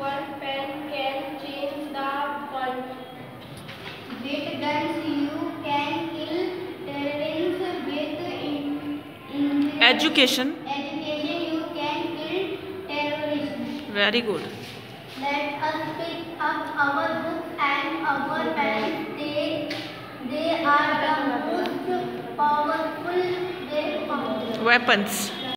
one pen can change the world. With guns you can kill terrorists. With Education. education you can kill terrorism. Very good. Let us pick up our books and our pens. They are the most powerful weapons.